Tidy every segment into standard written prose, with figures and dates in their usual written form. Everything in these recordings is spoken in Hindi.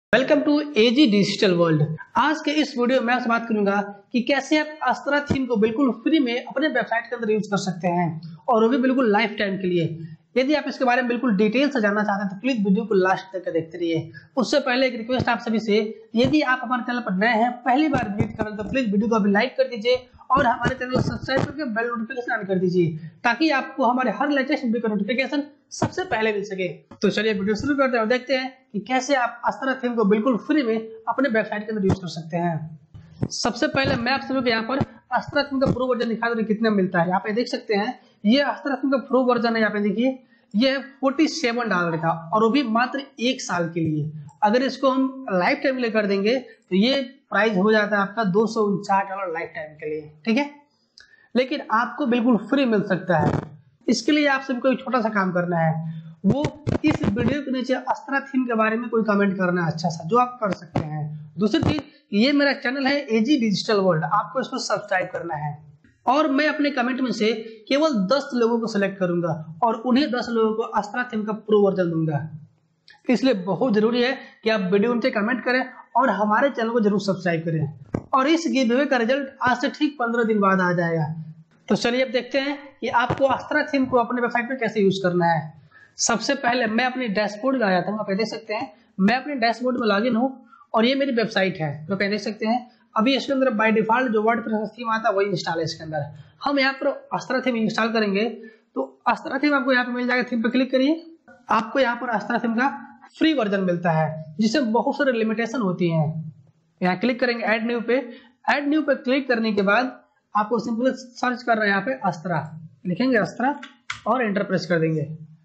Welcome to AG digital world. आज के इस वीडियो में आपसे बात करूंगा कि कैसे आप अस्त्रा थीम को बिल्कुल फ्री में अपने वेबसाइट के अंदर यूज कर सकते हैं और वो भी बिल्कुल लाइफ टाइम के लिए। यदि आप इसके बारे में बिल्कुल डिटेल से जानना चाहते हैं तो प्लीज वीडियो को लास्ट तक देखते रहिए। उससे पहले एक रिक्वेस्ट आप सभी से, यदि आप हमारे चैनल पर नए हैं, पहली बार विजिट कर रहे हैं तो प्लीज वीडियो को अभी लाइक कर दीजिए और हमारे चैनल को सब्सक्राइब करके बेल नोटिफिकेशन ऑन कर दीजिए ताकि आपको हमारे हर लेटेस्ट वीडियो का नोटिफिकेशन सबसे पहले मिल सके। तो चलिए वीडियो शुरू करते हैं और देखते हैं कि कैसे आप अस्त्रा थीम को बिल्कुल फ्री में अपने वेबसाइट के अंदर यूज कर सकते हैं। सबसे पहले मैं आप सभी को यहाँ पर अस्त्रा थीम का प्रो वर्जन दिखा दूं कितना मिलता है। यहाँ पे देख सकते हैं ये अस्त्रा थीम का प्रो वर्जन है। यहाँ पे देखिए ये $47 का और वो भी मात्र 1 साल के लिए। अगर इसको हम लाइफ टाइम ले कर देंगे तो ये प्राइस हो जाता है आपका $249 लाइफ टाइम के लिए, ठीक है। लेकिन आपको बिल्कुल फ्री मिल सकता है। इसके लिए आप सभी को एक छोटा सा काम करना है, वो इस वीडियो के नीचे अस्त्रा थीम के बारे में कोई कमेंट करना है अच्छा सा, जो आप कर सकते हैं। दूसरी चीज, ये मेरा चैनल है एजी डिजिटल वर्ल्ड, आपको इसको सब्सक्राइब करना है और मैं अपने कमेंट में से केवल 10 लोगों को सिलेक्ट करूंगा और उन्हें 10 लोगों को अस्त्रा थीम का प्रो वर्जन दूंगा। इसलिए बहुत जरूरी है कि आप वीडियो नीचे कमेंट करें और हमारे चैनल को जरूर सब्सक्राइब करें। और इस गिव अवे का रिजल्ट आज से ठीक 15 दिन बाद आ जाएगा। तो चलिए अब देखते हैं कि आपको अस्त्रा थीम को अपने वेबसाइट में कैसे यूज करना है। सबसे पहले मैं अपने डैशबोर्ड में आ जाता हूँ। आप देख सकते हैं मैं अपने डैशबोर्ड में लॉगिन हूँ और ये मेरी वेबसाइट है। तो देख सकते हैं अभी इसके अंदर बाय डिफॉल्ट जो वर्डप्रेस थीम आता है वही इंस्टॉल है इसके अंदर। हम यहाँ पर अस्त्रा थीम इंस्टॉल करेंगे तो अस्त्रा थीम आपको यहाँ पे मिल जाएगा। थीम पे क्लिक करिए, आपको यहाँ पर अस्त्रा थीम का फ्री वर्जन मिलता है जिसमें बहुत सारे लिमिटेशन होती हैं। यहाँ क्लिक करेंगे ऐड न्यू पे। ऐड न्यू पे क्लिक करने के बाद आपको सिंपल सर्च करना है, यहाँ पे अस्त्रा लिखेंगे अस्त्रा और एंटर प्रेस कर देंगे।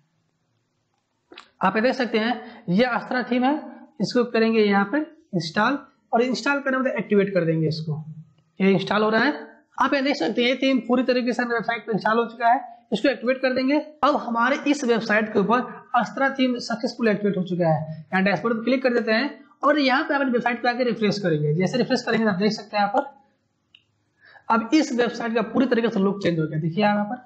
आप देख सकते हैं ये अस्त्रा थीम है। इसको करेंगे यहाँ पे इंस्टॉल और इंस्टॉल करने में एक्टिवेट कर देंगे इसको। ये इंस्टॉल हो रहा है। आप देख सकते हैं ये थीम पूरी तरीके से वेबसाइट पे इंस्टॉल हो चुका है। इसको एक्टिवेट कर देंगे। अब हमारे इस वेबसाइट के ऊपर अस्त्रा थीम सक्सेसफुल एक्टिवेट हो चुका है। यहाँ डैशबोर्ड पे क्लिक कर देते हैं और यहाँ पे अपनी वेबसाइट पे आकर रिफ्रेश करेंगे। जैसे रिफ्रेश करेंगे आप देख सकते हैं यहाँ पर अब इस वेबसाइट का पूरी तरीके से लुक चेंज हो गया। देखिए यहाँ पर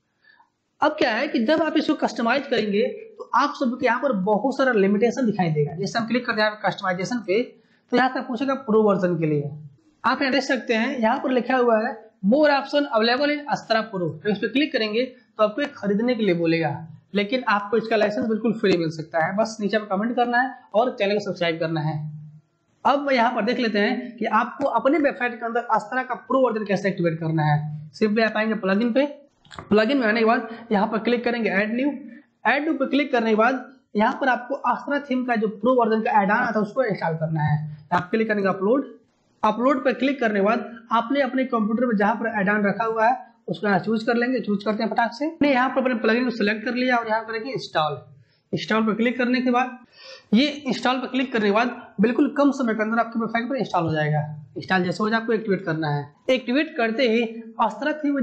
अब क्या है कि जब आप इसको कस्टमाइज करेंगे तो आप सबको यहाँ पर बहुत सारा लिमिटेशन दिखाई देगा। जैसे हम क्लिक करते हैं कस्टमाइजेशन पे तो यहाँ तक पूछेगा प्रो वर्जन के लिए। आप यहाँ देख सकते हैं यहाँ पर लिखा हुआ है more option available in Astra pro. तो इस पर क्लिक करेंगे तो आपको खरीदने के लिए बोलेगा, लेकिन आपको इसका लाइसेंस बिल्कुल फ्री मिल सकता है। बस नीचे में कमेंट करना है और चैनल को सब्सक्राइब करना है। अब यहाँ पर देख लेते हैं कि आपको अपने वेबसाइट के अंदर अस्त्रा का प्रो वर्जन कैसे एक्टिवेट करना है। सिंपली आप आएंगे प्लगइन पे। प्लगइन में आने के बाद यहाँ पर क्लिक करेंगे ऐड न्यू। ऐड न्यू पे क्लिक करने के बाद यहाँ पर आपको अस्त्रा थीम का जो प्रो वर्जन का ऐड ऑन था उसको इंस्टॉल करना है। आप क्लिक करेंगे अपलोड। अपलोड पर क्लिक करने के बाद आपने अपने कंप्यूटर में जहाँ पर ऐड ऑन रखा हुआ है उसको यहाँ चूज कर लेंगे। चूज करते हैं फटाक से। यहाँ पर अपने प्लगइन को सिलेक्ट कर लिया और यहाँ करेंगे इंस्टॉल। इंस्टॉल पर क्लिक करने के बाद ये इंस्टॉल पर क्लिक करने के बाद बिल्कुल कम समय के अंदर आपके वेबसाइट पर इंस्टॉल हो जाएगा। इंस्टॉल जैसे हो जाए आपको एक्टिवेट करना है। एक्टिवेट करते ही अस्त्रा थीम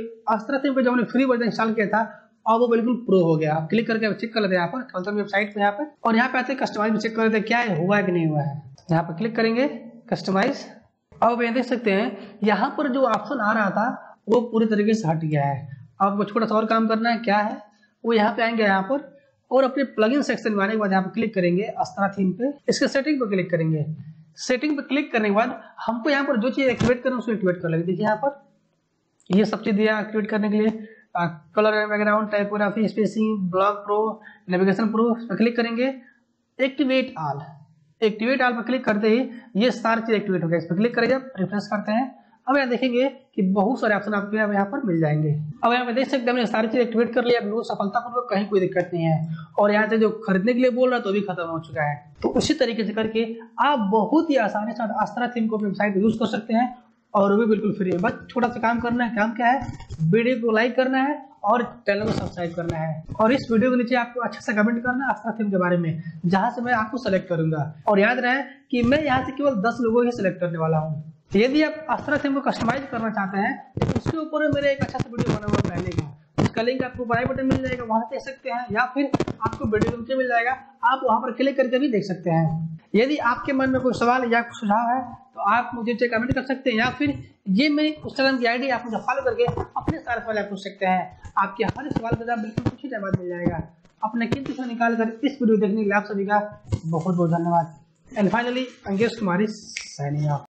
पे जो हमने फ्री वर्जन इंस्टॉल किया था और वो बिल्कुल प्रो हो गया। आप क्लिक करके चेक कर लेते हैं यहाँ पर चलते वेबसाइट पे यहाँ पे और यहाँ पे आते हैं कस्टमाइज में चेक कर लेते हैं क्या है हुआ है कि नहीं हुआ है। यहाँ पर क्लिक करेंगे कस्टमाइज। अब ये देख सकते हैं यहाँ पर जो ऑप्शन आ रहा था वो पूरी तरीके से हट गया है। आपको छोटा सा और काम करना है, क्या है वो यहाँ पे आएंगे यहाँ पर और अपने प्लगइन सेक्शन में आने के बाद यहाँ पे क्लिक करेंगे अस्त्रा थीम पे। इसके सेटिंग पे क्लिक करेंगे। सेटिंग पे क्लिक करने के बाद हमको यहाँ पर जो चीज एक्टिवेट करना है उसको एक्टिवेट कर लेंगे। देखिए यहाँ पर ये सब चीज दिया एक्टिवेट करने के लिए, colour background, typography, spacing, blog pro, navigation pro पर क्लिक करेंगे। Activate all. एक्टिवेट ऑल पर क्लिक करते ही ये सारी चीज एक्टिवेट हो गया। इस पर क्लिक करेंगे, रिफ्रेश करते हैं। अब यहाँ देखेंगे कि बहुत सारे ऑप्शन आपको यहाँ पर मिल जाएंगे। अब यहाँ पे देख सकते हैं हमने सारी चीज एक्टिवेट कर लिया। सफलतापूर्वक, कहीं कोई दिक्कत नहीं है और यहाँ से जो खरीदने के लिए बोल रहा है तो भी खत्म हो चुका है। तो उसी तरीके से करके आप बहुत ही आसानी से अस्त्रा थीम को वेबसाइट यूज कर सकते हैं और वो भी बिल्कुल फ्री है। बस छोटा सा काम करना है। काम क्या है, वीडियो को लाइक करना है और चैनल को सब्सक्राइब करना है और इस वीडियो के नीचे आपको अच्छा सा कमेंट करना है अस्त्रा थीम के बारे में, जहां से मैं आपको सेलेक्ट करूंगा। और याद रहे कि मैं यहाँ से केवल 10 लोगों ही सिलेक्ट करने वाला हूँ। यदि आप अस्त्रा थीम को कस्टमाइज करना चाहते हैं तो उसके ऊपर मेरा एक अच्छा सा वीडियो बना हुआ पहले का, उसका लिंक आपको बाय बटन मिल जाएगा, वहां देख सकते हैं, या फिर आपको वीडियो नीचे मिल जाएगा, आप वहां पर क्लिक करके भी देख सकते हैं। यदि आपके मन में कोई सवाल या कुछ सुझाव है तो आप मुझे कमेंट कर सकते हैं या फिर ये मेरी इंस्टाग्राम की आईडी आप मुझे फॉलो करके अपने सारे सवाल पूछ सकते हैं। आपके हर सवाल का जवाब बिल्कुल कुछ ही टाइम बाद मिल जाएगा। अपने कीमती समय निकाल कर इस वीडियो देखने के लिए आप सभी का बहुत बहुत धन्यवाद। And finally Ankesh Kumari signing of.